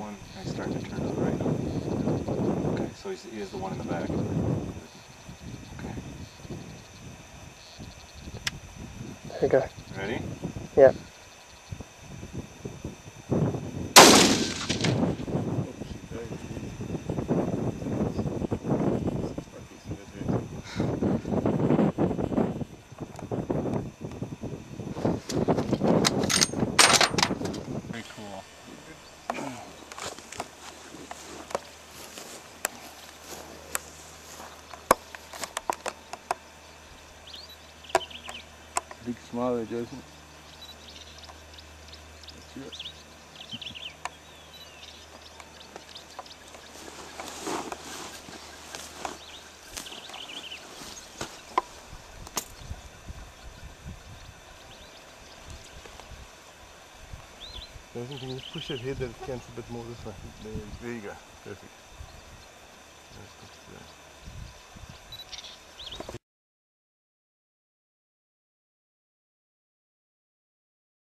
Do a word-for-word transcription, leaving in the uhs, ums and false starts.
one. And he's starting to turn to the right now. Okay, so he's, he is the one in the back. Okay. There you go. Ready? Yeah. Very cool. Big smile, Jason. That's it. Jason, can you just push that head that it cants a bit more this way? There, there you go. Perfect. That's good.